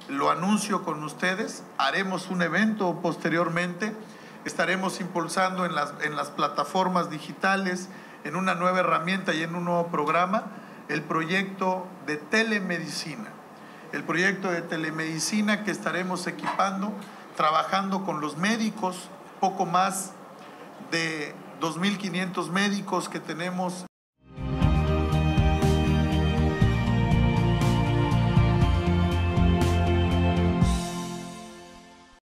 lo anuncio con ustedes, haremos un evento posteriormente, estaremos impulsando en las plataformas digitales, en una nueva herramienta y en un nuevo programa, el proyecto de telemedicina. El proyecto de telemedicina que estaremos equipando, trabajando con los médicos, poco más de 2.500 médicos que tenemos